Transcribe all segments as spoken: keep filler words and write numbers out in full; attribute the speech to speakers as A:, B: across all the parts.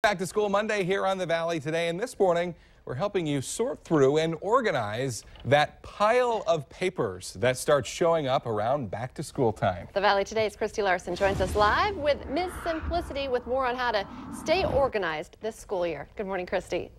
A: Back to School Monday here on the Valley today, and this morning we're helping you sort through and organize that pile of papers that starts showing up around back to school time.
B: The Valley Today's Christy Larson joins us live with Miz Simplicity with more on how to stay organized this school year. Good morning, Christy.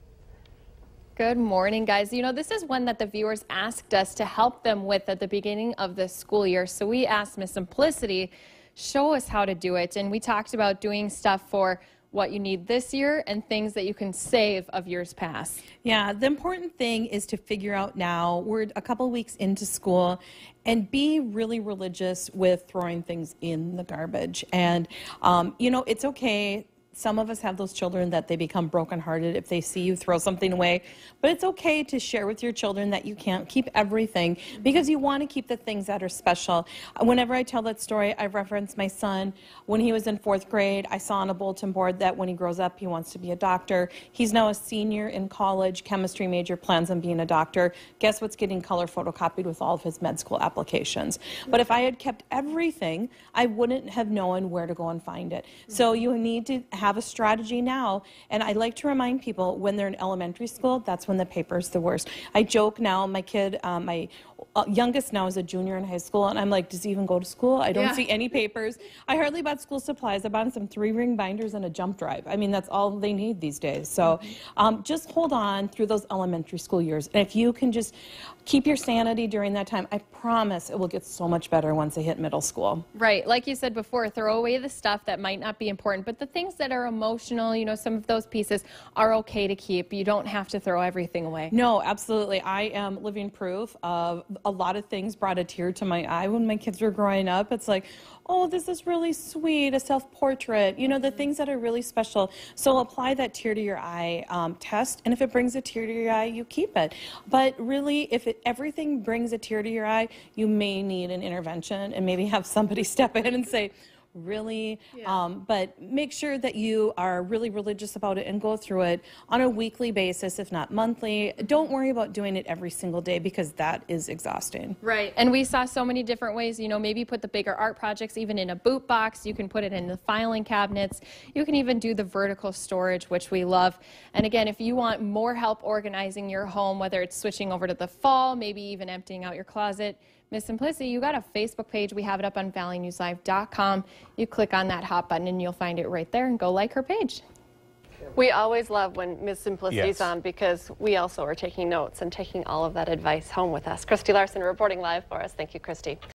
C: Good morning, guys. You know, this is one that the viewers asked us to help them with at the beginning of the school year. So we asked Miz Simplicity, show us how to do it. And we talked about doing stuff for what you need this year and things that you can save of years past.
D: Yeah, the important thing is to figure out now, we're a couple weeks into school, and be really religious with throwing things in the garbage. And, um, you know, it's okay. Some of us have those children that they become brokenhearted if they see you throw something away. But it's okay to share with your children that you can't keep everything because you want to keep the things that are special. Whenever I tell that story, I reference my son. When he was in fourth grade, I saw on a bulletin board that when he grows up, he wants to be a doctor. He's now a senior in college, chemistry major, plans on being a doctor. Guess what's getting color photocopied with all of his med school applications? But if I had kept everything, I wouldn't have known where to go and find it. So you need to have have a strategy now, and I like to remind people when they're in elementary school, that's when the paper's the worst. I joke now, my kid, um, my uh, youngest now is a junior in high school, and I'm like, does he even go to school? I don't yeah. see any papers. I hardly bought school supplies. I bought him some three-ring binders and a jump drive. I mean, that's all they need these days. So um, just hold on through those elementary school years, and if you can just keep your sanity during that time, I promise it will get so much better once they hit middle school.
C: Right, like you said before, throw away the stuff that might not be important, but the things that are emotional, you know, some of those pieces are okay to keep. You don't have to throw everything away.
D: No, absolutely. I am living proof of a lot of things brought a tear to my eye when my kids were growing up. It's like, oh, this is really sweet, a self-portrait, you know, the things that are really special. So apply that tear to your eye um, test, and if it brings a tear to your eye, you keep it. But really, if it, everything brings a tear to your eye, you may need an intervention and maybe have somebody step in and say, really, yeah. um, but make sure that you are really religious about it and go through it on a weekly basis, if not monthly. Don't worry about doing it every single day because that is exhausting.
C: Right, and we saw so many different ways, you know, maybe put the bigger art projects even in a boot box. You can put it in the filing cabinets. You can even do the vertical storage, which we love. And again, if you want more help organizing your home, whether it's switching over to the fall, maybe even emptying out your closet, Miz Simplicity, you got a Facebook page. We have it up on valley news live dot com. You click on that hot button and you'll find it right there and go like her page.
B: We always love when Miz Simplicity's
A: yes.
B: on because we also are taking notes and taking all of that advice home with us. Christy Larson reporting live for us. Thank you, Christy.